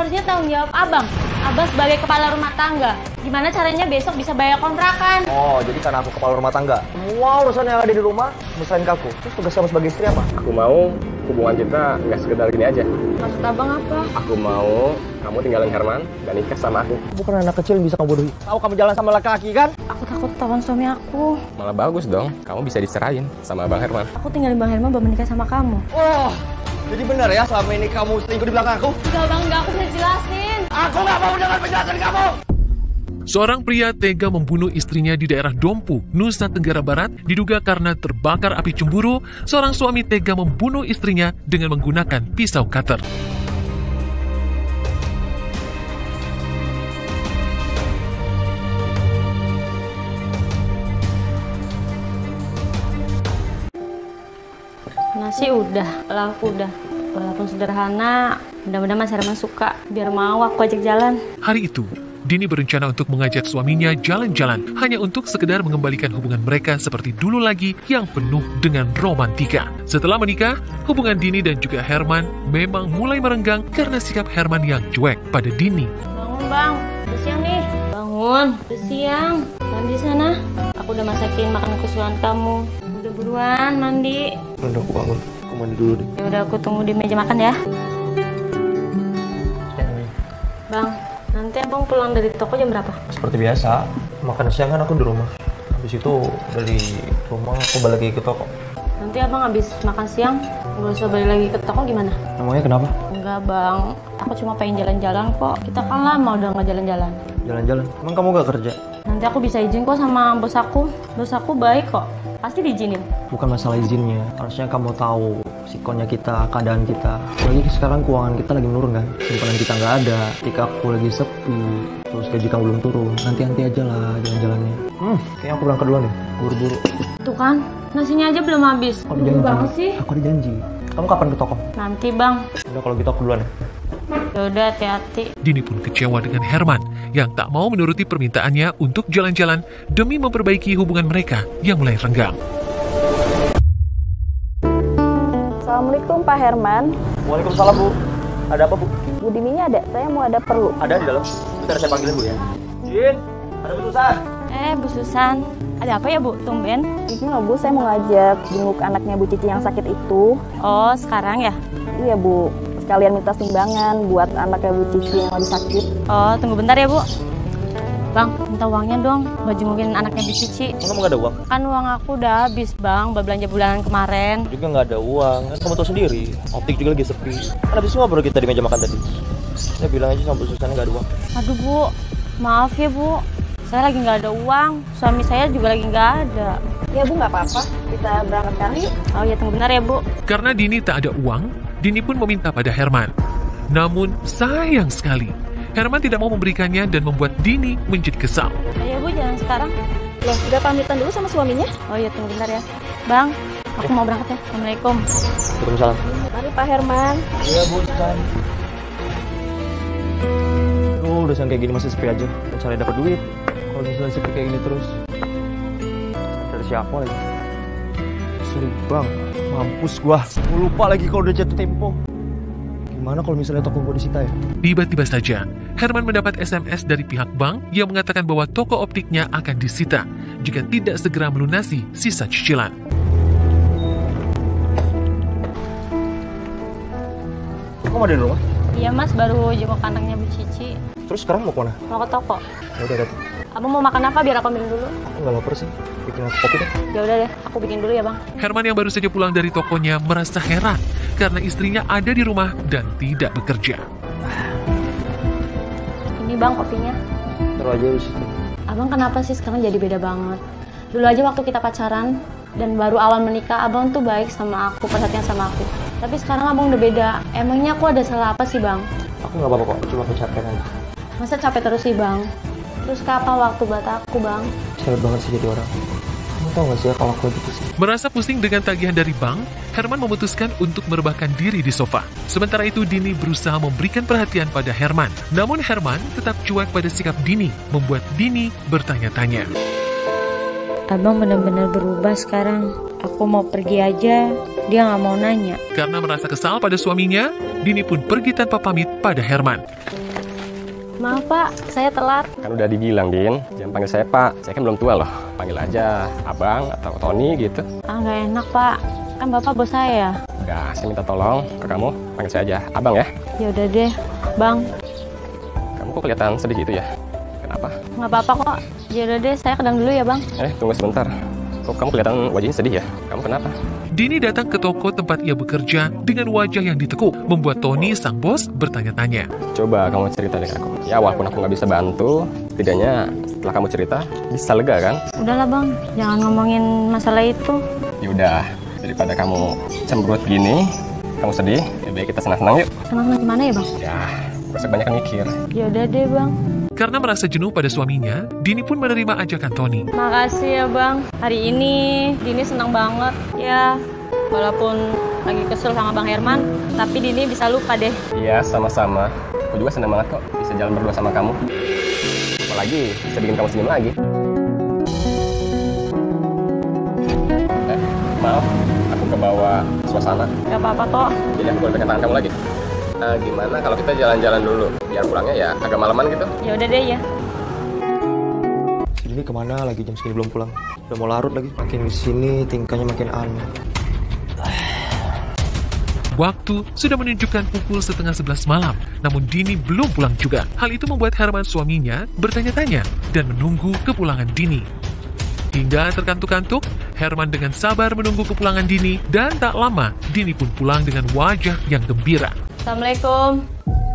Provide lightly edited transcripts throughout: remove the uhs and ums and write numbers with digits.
harusnya tanggung jawab abang. Abang sebagai kepala rumah tangga. Gimana caranya besok bisa bayar kontrakan? Oh, jadi karena aku kepala rumah tangga. Semua urusan yang ada di rumah, misalin ke aku. Terus tugas kamu sebagai istri apa? Aku mau hubungan kita nggak sekedar gini aja. Maksud abang apa? Aku mau kamu tinggalin Herman dan nikah sama aku. Bukan anak kecil yang bisa kamu bodohi. Tahu kamu jalan sama laki-laki kan? Aku takut ketahuan suami aku. Malah bagus dong, kamu bisa diserahin sama Bang Herman. Aku tinggalin Bang Herman baru menikah sama kamu. Oh, jadi benar ya selama ini kamu selingkuh di belakang aku? Enggak bang, enggak, aku bisa jelasin. Aku nggak mau dengar penjelasan kamu! Seorang pria tega membunuh istrinya di daerah Dompu, Nusa Tenggara Barat, diduga karena terbakar api cemburu. Seorang suami tega membunuh istrinya dengan menggunakan pisau cutter. Nasi udah, lauk udah. Walaupun sederhana, mudah-mudahan Mas Herman suka. Biar mau aku ajak jalan. Hari itu, Dini berencana untuk mengajak suaminya jalan-jalan hanya untuk sekedar mengembalikan hubungan mereka seperti dulu lagi yang penuh dengan romantika. Setelah menikah, hubungan Dini dan juga Herman memang mulai merenggang karena sikap Herman yang cuek pada Dini. Bangun bang, udah siang nih. Bangun, udah siang. Mandi sana. Aku udah masakin makanan kesukaan kamu. Udah buruan mandi. Udah aku bangun, aku mandi dulu deh. Ya udah aku tunggu di meja makan ya. Bang, nanti abang pulang dari toko jam berapa? Seperti biasa, makan siang kan aku di rumah. Habis itu dari rumah aku balik lagi ke toko. Nanti abang habis makan siang, nggak usah balik lagi ke toko gimana? Namanya kenapa? Enggak bang, aku cuma pengen jalan-jalan kok. Kita kan lama udah nggak jalan-jalan. Jalan-jalan? Emang kamu gak kerja? Nanti aku bisa izin kok sama bos aku. Bos aku baik kok, pasti diizinin. Bukan masalah izinnya, harusnya kamu tahu sikonnya kita, keadaan kita. Apalagi sekarang keuangan kita lagi menurun kan, simpanan kita nggak ada, ketika aku lagi sepi, terus gaji kamu belum turun, nanti aja lah jalan-jalannya. Kayaknya aku berangkat duluan deh, buru-buru. Tuh kan, nasinya aja belum habis. Buru banget sih. Aku ada janji. Kamu kapan ke toko? Nanti bang. Udah kalau gitu aku duluan ya. Yaudah, hati-hati. Dini pun kecewa dengan Herman yang tak mau menuruti permintaannya untuk jalan-jalan demi memperbaiki hubungan mereka yang mulai renggang. Assalamualaikum Pak Herman. Waalaikumsalam Bu. Ada apa Bu? Bu Dininya ada, saya mau ada perlu. Ada di dalam. Bentar saya panggilin Bu ya. Jin, ada Bu Susan. Bu Susan, ada apa ya Bu? Tumben. Ini loh Bu, saya mau ngajak jenguk anaknya Bu Cici yang sakit itu. Oh, sekarang ya? Iya Bu, sekalian minta sumbangan buat anaknya Bu Cici yang lagi sakit. Oh, tunggu bentar ya Bu. Bang, minta uangnya dong buat jengukin anaknya Bu Cici. Kamu nggak ada uang? Kan uang aku udah habis bang, buat belanja bulanan kemarin. Juga nggak ada uang, kan kamu tahu sendiri. Optik juga lagi sepi. Kan habis ngobrol kita di meja makan tadi. Saya bilang aja sama Bu Susan nggak ada uang. Aduh Bu, maaf ya Bu. Saya lagi nggak ada uang, suami saya juga lagi nggak ada. Ya Bu, nggak apa-apa, kita berangkat sekarang yuk. Oh ya, tunggu bentar ya Bu. Karena Dini tak ada uang, Dini pun meminta pada Herman. Namun sayang sekali, Herman tidak mau memberikannya dan membuat Dini menjadi kesal. Ayo Bu, jalan sekarang. Loh, udah pamitan dulu sama suaminya? Oh ya, tunggu bentar ya. Bang, aku mau berangkat ya. Assalamualaikum. Waalaikumsalam. Mari Pak Herman. Iya Bu Susan. Udah yang kayak gini masih sepi aja. Dan cari dapat duit. Kalau misalnya sepi kayak gini terus, dari siapa lagi? Sulit bang, mampus gua. Gua lupa lagi kalau udah jatuh tempo. Gimana kalau misalnya toko gua disita ya? Tiba-tiba saja, Herman mendapat SMS dari pihak bank yang mengatakan bahwa toko optiknya akan disita jika tidak segera melunasi sisa cicilan. Kamu ada di rumah? Iya Mas, baru jenguk anaknya Bu Cici. Terus sekarang mau kemana? Mau ke toko. Ya udah deh. Abang mau makan apa biar aku ambilin dulu? Aku nggak lapar sih. Bikin aku kopi deh. Ya udah deh, aku bikin dulu ya Bang. Herman yang baru saja pulang dari tokonya merasa heran karena istrinya ada di rumah dan tidak bekerja. Ini Bang kopinya. Taruh aja di situ. Abang kenapa sih sekarang jadi beda banget? Dulu aja waktu kita pacaran dan baru awal menikah, Abang tuh baik sama aku, perhatian sama aku. Tapi sekarang Abang udah beda. Emangnya aku ada salah apa sih Bang? Aku nggak apa-apa kok, cuma kecapean aja. Masa capek terus sih Bang? Terus kapan waktu buat aku Bang? Capek banget sih jadi orang. Kamu tau gak sih ya kalau aku gitu sih? Merasa pusing dengan tagihan dari bank, Herman memutuskan untuk merebahkan diri di sofa. Sementara itu Dini berusaha memberikan perhatian pada Herman. Namun Herman tetap cuek pada sikap Dini, membuat Dini bertanya-tanya. Abang benar-benar berubah sekarang. Aku mau pergi aja, dia nggak mau nanya. Karena merasa kesal pada suaminya, Dini pun pergi tanpa pamit pada Herman. Maaf Pak, saya telat. Kan udah dibilang, Din. Jangan panggil saya Pak. Saya kan belum tua loh. Panggil aja Abang atau Tony gitu. Nggak enak Pak, kan Bapak bos saya. Udah, saya minta tolong ke kamu. Panggil saya aja Abang ya. Ya udah deh, Bang. Kamu kok kelihatan sedih gitu ya? Kenapa? Nggak apa-apa kok. Ya udah deh, saya ke dalam dulu ya Bang. Tunggu sebentar. Kok kamu kelihatan wajahnya sedih ya? Kamu kenapa? Dini datang ke toko tempat ia bekerja dengan wajah yang ditekuk, membuat Tony, sang bos, bertanya-tanya. Coba kamu cerita dengan aku. Ya walaupun aku nggak bisa bantu, setidaknya setelah kamu cerita, bisa lega kan? Udahlah Bang, jangan ngomongin masalah itu. Yaudah, daripada kamu cemberut gini, kamu sedih, lebih baik kita senang-senang yuk. Senang gimana ya Bang? Ya, gak usah banyak mikir. Ya udah deh Bang. Karena merasa jenuh pada suaminya, Dini pun menerima ajakan Tony. Makasih ya Bang. Hari ini Dini senang banget. Ya, walaupun lagi kesel sama Bang Herman, tapi Dini bisa lupa deh. Iya, sama-sama. Aku juga senang banget kok bisa jalan berdua sama kamu. Apalagi bisa bikin kamu senyum lagi. Maaf, aku kebawa suasana. Gak apa-apa kok. Jadi aku boleh pegang tangan kamu lagi. Gimana kalau kita jalan-jalan dulu? Biar pulangnya ya agak malaman gitu. Ya udah deh ya. Ini kemana lagi, jam segini belum pulang? Udah mau larut lagi. Makin kesini tingkahnya makin aneh. Waktu sudah menunjukkan pukul 10:30 malam, namun Dini belum pulang juga. Hal itu membuat Herman suaminya bertanya-tanya dan menunggu kepulangan Dini. Hingga terkantuk-kantuk, Herman dengan sabar menunggu kepulangan Dini, dan tak lama Dini pun pulang dengan wajah yang gembira. Assalamualaikum.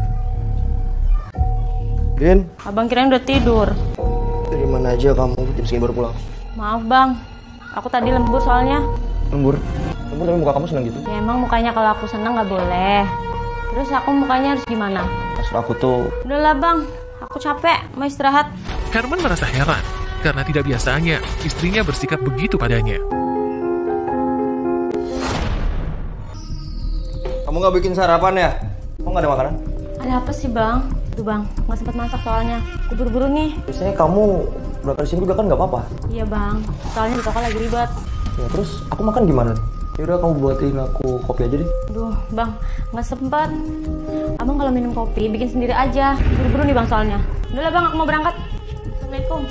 Din, Abang kirain udah tidur. dari mana aja kamu jam segini baru pulang? Maaf Bang, aku tadi lembur soalnya. Lembur? Lembur tapi muka kamu senang gitu? Ya emang mukanya kalau aku seneng nggak boleh. Terus aku mukanya harus gimana? Maksud aku tuh, Udahlah Bang, aku capek, mau istirahat. Herman merasa heran, karena tidak biasanya istrinya bersikap begitu padanya. kamu nggak bikin sarapan ya? Kamu nggak ada makanan? Ada apa sih Bang? Tuh Bang, nggak sempat masak soalnya. Aku buru-buru nih. Biasanya kamu berangkat di sini juga kan nggak apa-apa. Iya Bang, soalnya di toko lagi ribet. Ya terus aku makan gimana? Yaudah kamu buatin aku kopi aja deh. Aduh Bang, nggak sempet. Abang kalau minum kopi bikin sendiri aja. Buru-buru nih Bang soalnya. Udahlah Bang, aku mau berangkat. Assalamualaikum.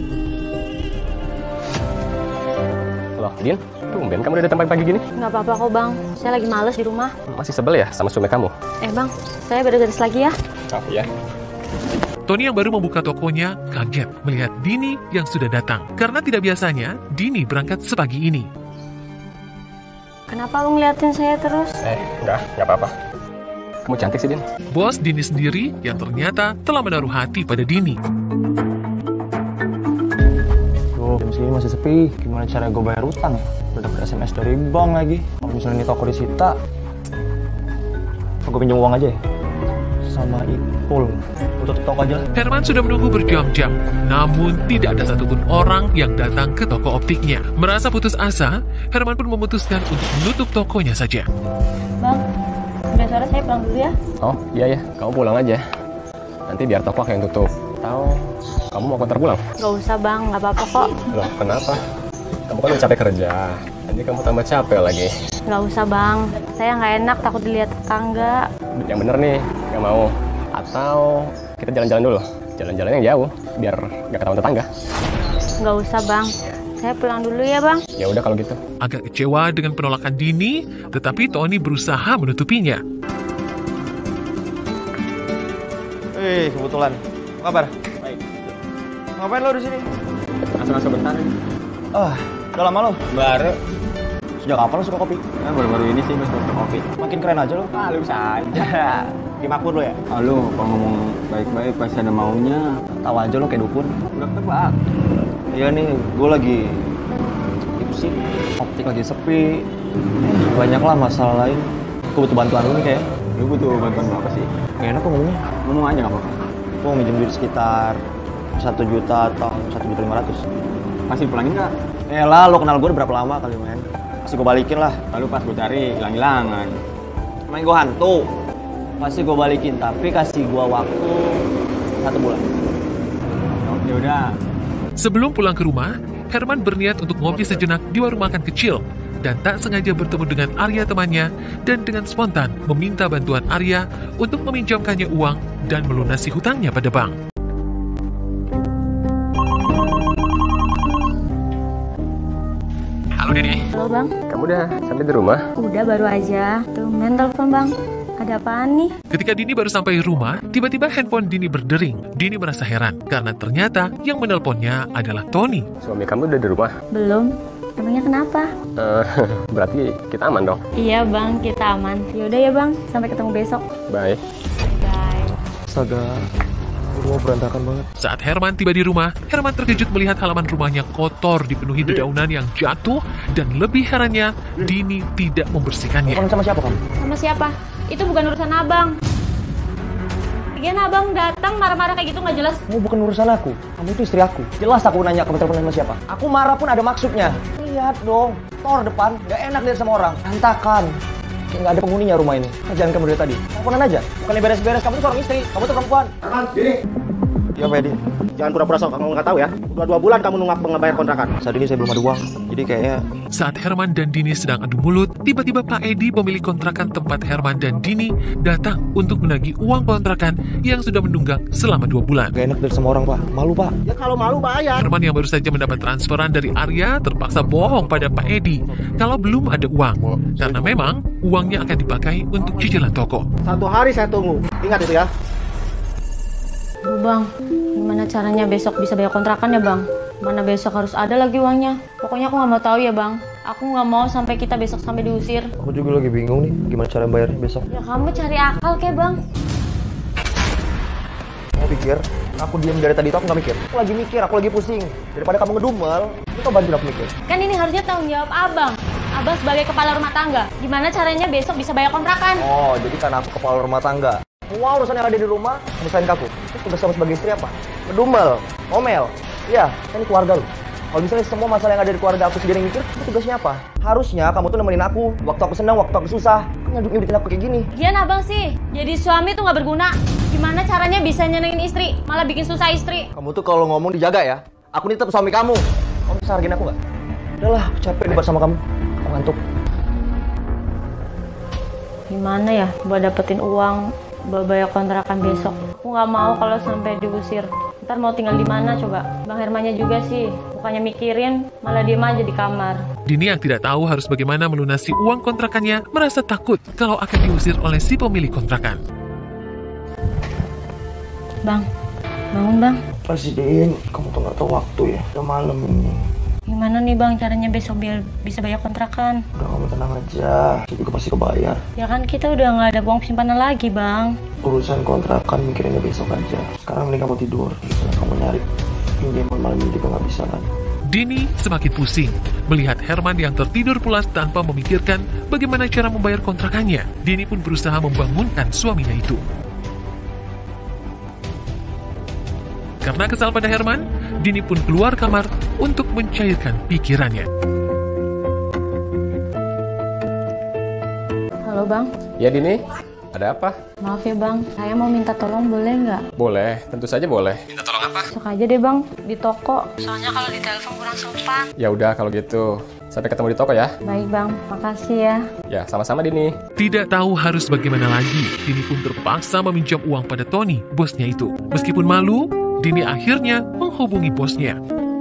Loh, Din, tumben kamu udah datang pagi-pagi gini? Nggak apa-apa kok Bang, saya lagi males di rumah. Masih sebel ya sama suami kamu? Bang, saya beres-beres lagi ya. Oh ya. Tony yang baru membuka tokonya kaget melihat Dini yang sudah datang. Karena tidak biasanya Dini berangkat sepagi ini. Kenapa lu ngeliatin saya terus? Enggak apa-apa. Kamu cantik sih, Din. Bos Dini sendiri yang ternyata telah menaruh hati pada Dini. Tuh, jam segini masih sepi. Gimana cara gue bayar utang? Udah dapet SMS dari bank lagi. Kalau misalnya ini toko disita, gue pinjam uang aja ya? Sama Ipul. Gue tutup toko aja lah. Herman sudah menunggu berjam-jam, namun tidak ada satupun orang yang datang ke toko optiknya. Merasa putus asa, Herman pun memutuskan untuk menutup tokonya saja. Bang, udah sore saya pulang dulu ya. Oh, iya ya. Kamu pulang aja. Nanti biar toko aku yang tutup. Atau kamu mau konter pulang? Gak usah Bang, nggak apa-apa kok. Loh, kenapa? Kamu kan udah capek kerja. Nanti kamu tambah capek lagi. Gak usah Bang, saya nggak enak takut dilihat tetangga. Yang bener nih, nggak mau. Atau kita jalan-jalan dulu. Jalan-jalan yang jauh, biar nggak ketahuan tetangga. Gak usah Bang, saya pulang dulu ya Bang. Ya udah kalau gitu. Agak kecewa dengan penolakan Dini, tetapi Tony berusaha menutupinya. Kebetulan. Apa kabar? Baik. Ngapain lo di sini? Asal-asal bentar nih. Udah lama lo? Baru. Sejak kapan lo suka kopi? Nah, baru-baru ini sih mas suka kopi. Makin keren aja lo. Ah, lu bisa aja. Kayak makmur lo ya? Ah, lu kalau ngomong baik-baik pasti ada maunya. Tahu aja lo kayak dukun. Udah tebak. Iya nih, gue lagi pusing. Optik lagi sepi. Banyak lah masalah lain. Gue butuh bantuan lo nih kayak. Lu butuh bantuan apa sih? Gak enak kok ngomongnya. Ngomong aja nggak apa-apa. Gue minjem duit sekitar 1 juta atau 1.500.000. Masih pulangin nggak? Lah, lo kenal gue udah berapa lama kali main? Pasti gue balikin lah. Lalu pas gue cari hilang-hilangan. Main gue hantu. Pasti gue balikin, tapi kasih gue waktu 1 bulan. Oke udah. Sebelum pulang ke rumah, Herman berniat untuk ngopi sejenak di warung makan kecil. dan tak sengaja bertemu dengan Arya temannya dan dengan spontan meminta bantuan Arya untuk meminjamkannya uang dan melunasi hutangnya pada bank. Halo Dini. Halo bang, Kamu udah sampai di rumah? udah baru aja. Tumben telepon bang, ada apaan nih? Ketika Dini baru sampai rumah, tiba-tiba handphone Dini berdering. Dini merasa heran karena ternyata yang menelponnya adalah Tony. Suami kamu udah di rumah? Belum, emangnya kenapa? Berarti kita aman dong? Iya bang, kita aman. Yaudah ya bang, sampai ketemu besok. Bye. Bye. Astaga, rumah berantakan banget. Saat Herman tiba di rumah, Herman terkejut melihat halaman rumahnya kotor dipenuhi dedaunan yang jatuh dan lebih herannya, Dini tidak membersihkannya. Kamu sama siapa kamu? Sama siapa? Itu bukan urusan abang. Lagian abang datang marah-marah kayak gitu nggak jelas. Kamu bukan urusan aku. Kamu itu istri aku. Jelas aku nanya kamu telepon sama siapa. Aku marah pun ada maksudnya. Lihat dong, tor depan. Gak enak lihat sama orang. Berantakan. Kayak nggak ada penghuninya rumah ini. Kerjaan kamu dari tadi. Teleponan aja. Bukannya beres-beres. Kamu tuh seorang istri. Kamu tuh perempuan. Dini, Iya Pak Edi. jangan pura-pura sok, kamu nggak tahu ya. Udah 2 bulan kamu nunggak ngebayar kontrakan. Saat ini saya belum ada uang. Jadi kayaknya Saat Herman dan Dini sedang adu mulut, tiba-tiba Pak Edi, pemilik kontrakan tempat Herman dan Dini, datang untuk menagih uang kontrakan yang sudah menunggak selama 2 bulan. gak enak lihat sama orang Pak. Malu Pak. Ya kalau malu bayar. Herman yang baru saja mendapat transferan dari Arya terpaksa bohong pada Pak Edi kalau belum ada uang, karena memang uangnya akan dipakai untuk cicilan toko. 1 hari saya tunggu. Ingat itu ya. Aduh bang, gimana caranya besok bisa bayar kontrakan ya bang? Mana besok harus ada lagi uangnya? Pokoknya aku nggak mau tahu ya bang. Aku nggak mau sampai kita besok sampai diusir. Aku juga lagi bingung nih. Gimana cara bayarnya besok. Ya kamu cari akal kayak bang. Kamu pikir aku diam dari tadi itu aku gak mikir. Aku lagi mikir, aku lagi pusing. Daripada kamu ngedumel, itu bantuin aku mikir. Kan ini harusnya tanggung jawab abang. Abang sebagai kepala rumah tangga. Gimana caranya besok bisa bayar kontrakan? Oh, jadi karena aku kepala rumah tangga. Semua urusan yang ada di rumah, nyusahin ke aku. Terus tugas kamu sebagai istri apa? Ngedumel, ngomel. Iya, kan ini keluarga lu. Kalau misalnya semua masalah yang ada di keluarga aku sendiri yang mikir, itu tugasnya apa? Harusnya kamu tuh nemenin aku. Waktu aku senang, waktu aku susah. Kan nyudutin aku kayak gini. Gian abang sih, jadi suami tuh nggak berguna. Gimana caranya bisa nyenengin istri, malah bikin susah istri? Kamu tuh kalau ngomong dijaga ya. Aku ini tetap suami kamu. Kamu bisa hargain aku nggak? Udahlah, aku capek debat sama kamu. Aku ngantuk. Gimana ya buat dapetin uang buat bayar kontrakan besok? Aku nggak mau kalau sampai diusir. Ntar mau tinggal di mana coba? Bang Hermannya juga sih, bukannya mikirin, malah diem aja di kamar. Dini yang tidak tahu harus bagaimana melunasi uang kontrakannya merasa takut kalau akan diusir oleh si pemilik kontrakan. Bang, bangun bang. Presiden, kamu tuh nggak tahu waktu ya. Udah malam ini. Gimana nih bang caranya besok biar bisa bayar kontrakan? Udah kamu tenang aja. Saya juga pasti kebayar. Ya kan kita udah nggak ada uang simpanan lagi bang. Urusan kontrakan mikirinnya besok aja. Sekarang mending kamu tidur. Kamu nyari pinjaman malam ini juga nggak bisa kan? Dini semakin pusing melihat Herman yang tertidur pulas tanpa memikirkan bagaimana cara membayar kontrakannya. Dini pun berusaha membangunkan suaminya itu. Karena kesal pada Herman, Dini pun keluar kamar untuk mencairkan pikirannya. Halo bang, Ya Dini, ada apa? maaf ya bang, saya mau minta tolong boleh nggak? Boleh, tentu saja boleh. Minta tolong apa? Sok aja deh bang, di toko. Soalnya kalau di telepon kurang sopan. Ya udah kalau gitu. Sampai ketemu di toko ya. Baik bang, makasih ya. Ya, sama-sama Dini. Tidak tahu harus bagaimana lagi, Dini pun terpaksa meminjam uang pada Tony, bosnya itu. Meskipun malu, Dini akhirnya menghubungi bosnya.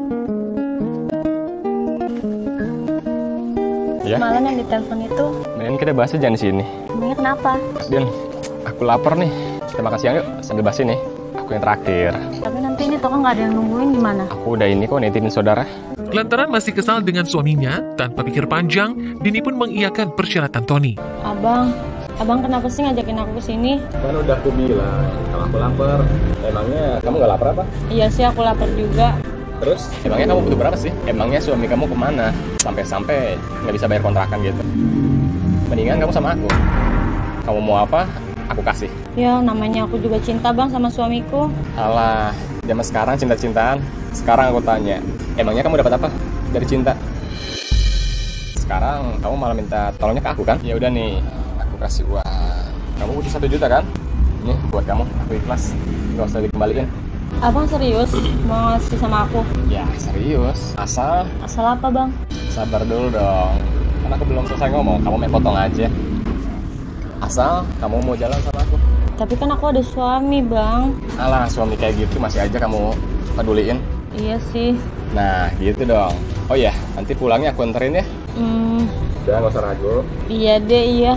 Ya, Malam yang di telepon itu, mending kita bahasnya jangan di sini. emangnya kenapa? Din, aku lapar nih. Kita makan siang yuk, sambil bahas ini. Aku yang traktir. Tapi nanti ini toko nggak ada yang nungguin gimana? Aku udah ini kok nitipin saudara. Lantaran masih kesal dengan suaminya, tanpa pikir panjang, Dini pun mengiyakan persyaratan Tony. Abang kenapa sih ngajakin aku ke sini? Kan udah aku bilang, kalau aku lapar. Emangnya kamu gak lapar apa? Iya sih, aku lapar juga. Terus, emangnya kamu butuh berapa sih? Emangnya suami kamu kemana? Sampai-sampai nggak bisa bayar kontrakan gitu. Mendingan kamu sama aku. Kamu mau apa? Aku kasih. Ya, namanya aku juga cinta bang sama suamiku. Alah, zaman sekarang cinta-cintaan. Sekarang aku tanya, emangnya kamu dapat apa dari cinta? Sekarang kamu malah minta tolongnya ke aku kan? Ya udah nih, aku kasih uang. Kamu butuh 1 juta kan? Ini buat kamu, aku ikhlas. Gak usah dikembaliin. Abang serius mau ngasih sama aku? Ya serius, asal Asal apa bang? sabar dulu dong. Karena aku belum selesai ngomong, kamu main potong aja. Asal kamu mau jalan sama aku. Tapi kan aku ada suami, Bang. Alah, suami kayak gitu masih aja kamu peduliin. Iya sih. Nah, gitu dong. Oh iya, nanti pulangnya aku anterin ya. Udah, nggak usah ragu. Iya deh, iya.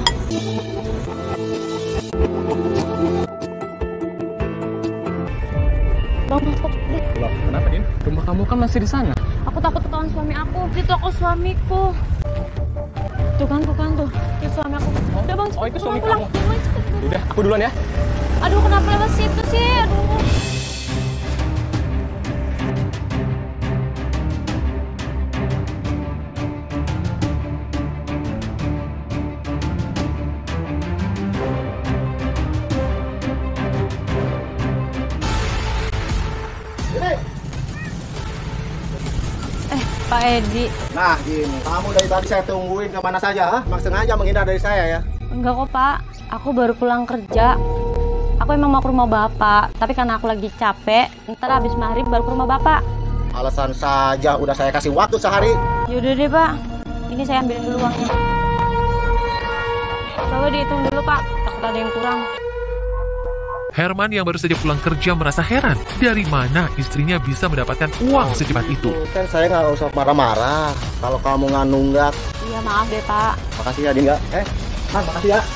Bang, masuk deh. Loh, kenapa, Din? Rumah kamu kan masih di sana. Aku takut ketahuan suami aku. Itu aku suamiku. Tuh kan, tuh. Itu suami aku. Udah, Bang, cepet itu suami pulang. kamu. Bang, cepet. Udah, aku duluan ya. Aduh, kenapa lewat situ sih? Aduh. Pak Edi. Nah, gini, kamu dari tadi saya tungguin kemana saja, ha? Memang sengaja menghindar dari saya ya? Enggak kok, Pak. Aku baru pulang kerja. Aku emang mau ke rumah Bapak, tapi karena aku lagi capek, ntar habis maghrib baru ke rumah Bapak. Alasan saja, udah saya kasih waktu sehari. Yaudah deh, Pak. Ini saya ambilin dulu uangnya. Coba dihitung dulu, Pak. Takut ada yang kurang. Herman yang baru saja pulang kerja merasa heran dari mana istrinya bisa mendapatkan uang secepat itu. Kan saya nggak usah marah-marah kalau kamu nggak nunggak. Iya, maaf deh, Pak. Makasih ya, Dinda. Mas, makasih ya.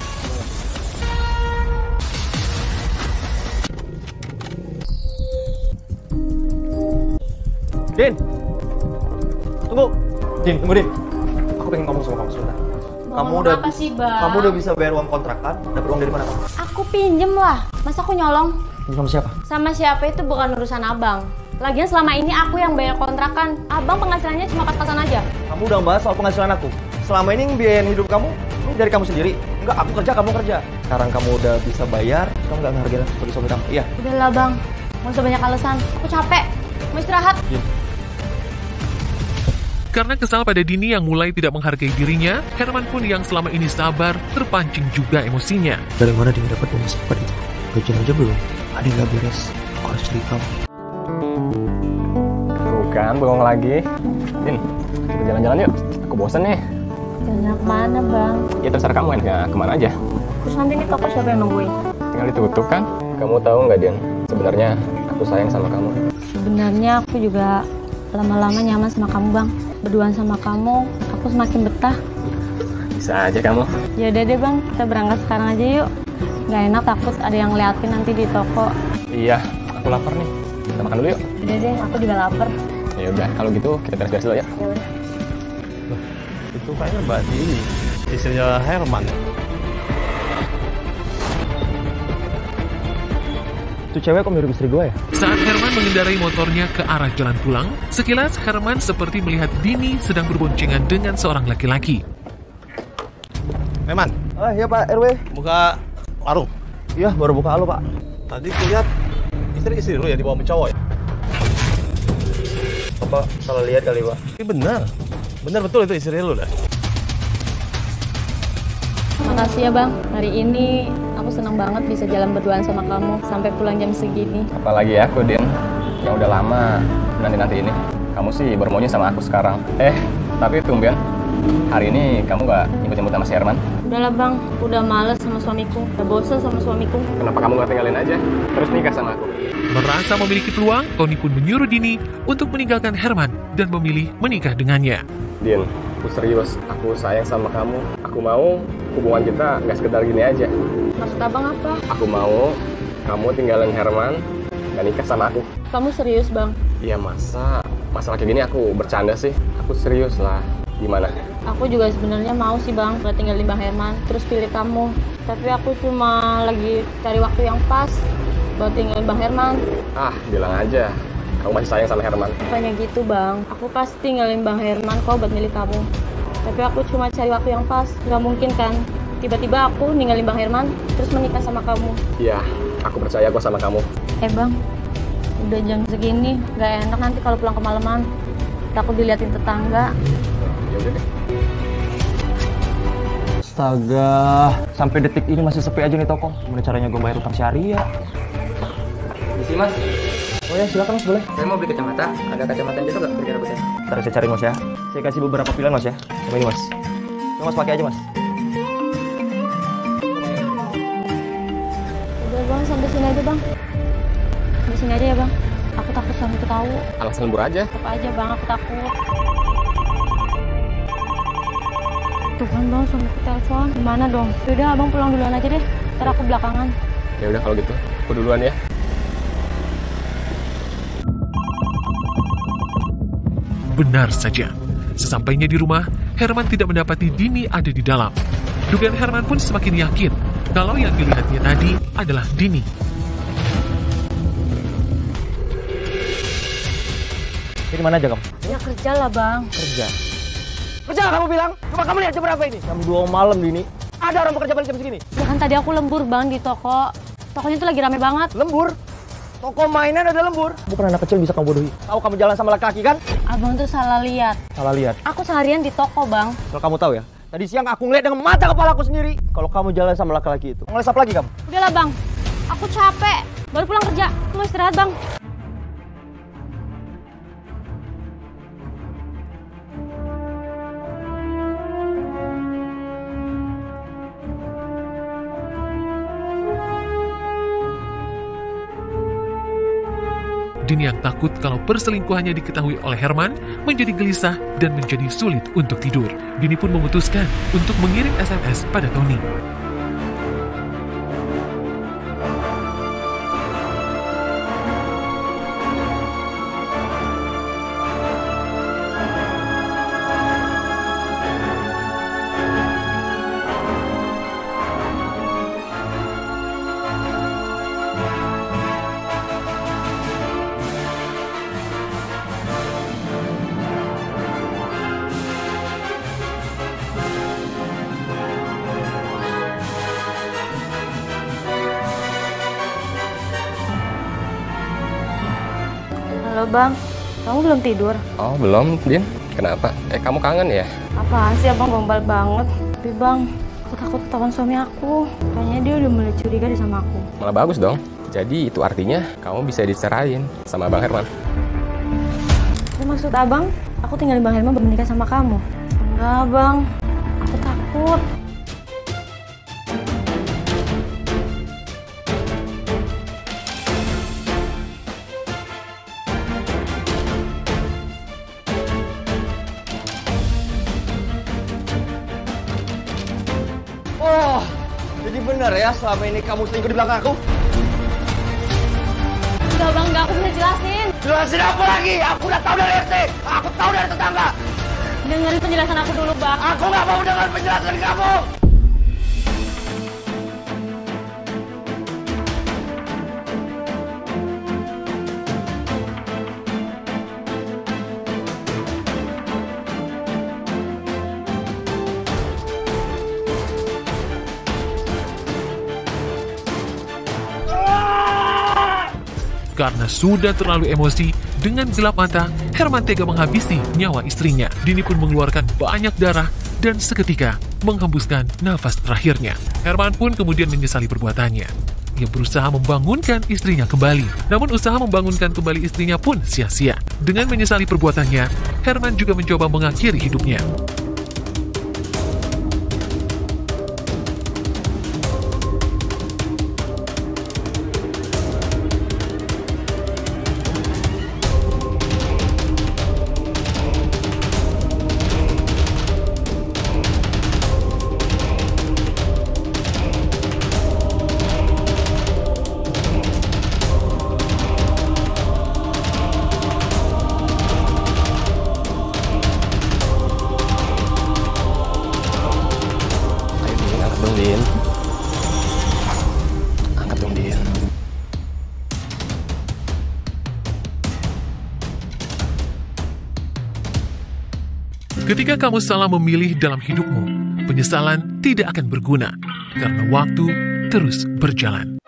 Din! Tunggu! Din, tunggu Din. Aku pengen ngomong sama kamu sebentar. Ngomong apa sih, Bang? Kamu udah bisa bayar uang kontrakan? Dapat uang dari mana kamu? Aku pinjem lah. Masa aku nyolong? Sama siapa? Sama siapa itu bukan urusan Abang. Lagian selama ini aku yang bayar kontrakan. Abang penghasilannya cuma pas-pasan aja. Kamu udah bahas soal penghasilan aku. Selama ini biayain hidup kamu, ini dari kamu sendiri. Enggak, aku kerja, kamu kerja. Sekarang kamu udah bisa bayar, kamu nggak ngehargain aku sebagai suami kamu. Iya. Udahlah, Bang. Nggak usah banyak alasan. Aku capek. Mau istirahat. Iya. Karena kesal pada Dini yang mulai tidak menghargai dirinya, Herman pun yang selama ini sabar terpancing juga emosinya. Dari mana dia dapat uang seperti itu? Gajian aja belum. Ada yang nggak beres. Aku harus cari kamu. Bukan, bengong lagi. Din, kita jalan-jalan yuk. Aku bosan nih. Jalan kemana, Bang? Ya terserah kamu enaknya kemana aja. Terus nanti nih toko siapa yang nungguin? Tinggal ditutup kan? Kamu tahu nggak, Din? Sebenarnya aku sayang sama kamu. Sebenarnya aku juga lama-lama nyaman sama kamu, Bang. Berduaan sama kamu, aku semakin betah. Bisa aja kamu. Ya udah deh, Bang, kita berangkat sekarang aja yuk. Nggak enak, takut ada yang ngeliatin nanti di toko. Iya, aku lapar nih. Kita makan dulu yuk. Udah deh, aku juga lapar. Ya udah, kalau gitu kita beres-beres dulu ya. Ya udah. Itu kayaknya Mbak Dini, istrinya Herman. Itu cewek kok mirip istri gue ya? Saat Herman mengendarai motornya ke arah jalan pulang, sekilas Herman seperti melihat Dini sedang berboncengan dengan seorang laki-laki. Herman, Iya Pak RW. buka warung. Iya, baru buka halo Pak. Tadi kulihat istri lu ya dibawa sama cowok ya? Bapak salah lihat kali Pak. Ini benar betul itu istri lu dah. Makasih ya, Bang. Hari ini aku senang banget bisa jalan berduaan sama kamu sampai pulang jam segini. Apalagi aku, Din, yang udah lama nanti ini. Kamu sih baru maunya sama aku sekarang. Tapi tumben, hari ini kamu gak nyebut-nyebut sama si Herman? Udahlah, Bang. Udah males sama suamiku. Udah bosan sama suamiku. Kenapa kamu gak tinggalin aja? Terus nikah sama aku? Merasa memiliki peluang, Tony pun menyuruh Dini untuk meninggalkan Herman dan memilih menikah dengannya. Din, aku serius. Aku sayang sama kamu. Aku mau hubungan kita gak sekedar gini aja. Maksud Abang apa? Aku mau kamu tinggalin Herman dan nikah sama aku. Kamu serius, Bang? Iya, masalah kayak gini aku bercanda sih. Aku serius lah. Gimana? Aku juga sebenarnya mau sih, Bang, udah tinggalin Bang Herman, terus pilih kamu. Tapi aku cuma lagi cari waktu yang pas buat tinggalin Bang Herman. Bilang aja. Kamu masih sayang sama Herman. Bukannya gitu, Bang. Aku pasti tinggalin Bang Herman kok buat milih kamu. Tapi aku cuma cari waktu yang pas. Gak mungkin kan tiba-tiba aku ninggalin Bang Herman terus menikah sama kamu. Iya, aku percaya kok sama kamu. Bang, udah jam segini, gak enak nanti kalau pulang kemalaman. Takut diliatin tetangga. Ya udah deh. Astaga, sampai detik ini masih sepi aja nih toko. Gimana caranya gue bayar utang syariah? Isi Mas, Oh ya, silakan Mas, boleh. saya mau beli kacamata. Ada kacamata yang gitu nggak kira-kira Mas ya? Ntar saya cari Mas ya. Saya kasih beberapa pilihan Mas ya. Sama ini Mas. Mas pakai aja, Mas. Udah bang, sampai sini aja bang. Sampai sini aja ya bang. Aku takut suami tahu. Alasan lembur aja. Tetap aja bang, aku takut. Tuh kan bang, suamiku telepon. Gimana dong? Yaudah abang pulang duluan aja deh. Ntar aku belakangan. Ya udah kalau gitu, aku duluan ya. Benar saja. Sesampainya di rumah, Herman tidak mendapati Dini ada di dalam. Dugaan Herman pun semakin yakin kalau yang dilihatnya tadi adalah Dini. Ini mana aja kamu? Ya kerja lah bang. Kerja. Kerja kamu bilang? Coba kamu lihat jam berapa ini? Jam 2 malam, Dini. Ada orang bekerja balik jam segini? Ya kan tadi aku lembur bang di toko. Tokonya tuh lagi rame banget. Lembur? Toko mainan ada lembur? Bukan anak kecil bisa kamu bodohi. Tahu kamu jalan sama laki-laki kan? Abang tuh salah lihat. Salah lihat. Aku seharian di toko bang. Kalau kamu tahu ya, tadi siang aku ngeliat dengan mata kepala aku sendiri. Kalau kamu jalan sama laki-laki itu, ngelesap lagi kamu. Udahlah bang, aku capek. Baru pulang kerja, aku mau istirahat bang. Dini yang takut kalau perselingkuhannya diketahui oleh Herman menjadi gelisah dan menjadi sulit untuk tidur. Dini pun memutuskan untuk mengirim SMS pada Tony. Halo bang, kamu belum tidur? Oh belum, Din. Kenapa? Kamu kangen ya? Apaan sih abang gombal banget? Tapi bang, aku takut ketahuan suami aku. Kayaknya dia udah mulai curiga deh sama aku. Malah bagus dong. Jadi itu artinya kamu bisa dicerain sama Bang Herman. Itu maksud abang, aku tinggalin Bang Herman menikah sama kamu? Enggak bang, aku takut. Oh, jadi benar ya selama ini kamu selingkuh di belakang aku? Enggak bang, enggak, aku bisa jelasin. Jelasin apa lagi? Aku udah tahu dari RT, aku tahu dari tetangga. Dengerin penjelasan aku dulu bang. Aku nggak mau dengar penjelasan kamu. Karena sudah terlalu emosi, dengan gelap mata, Herman tega menghabisi nyawa istrinya. Dini pun mengeluarkan banyak darah dan seketika menghembuskan nafas terakhirnya. Herman pun kemudian menyesali perbuatannya. Ia berusaha membangunkan istrinya kembali. Namun usaha membangunkan kembali istrinya pun sia-sia. Dengan menyesali perbuatannya, Herman juga mencoba mengakhiri hidupnya. Din. Angkat dong, Din. Ketika kamu salah memilih dalam hidupmu, penyesalan tidak akan berguna karena waktu terus berjalan.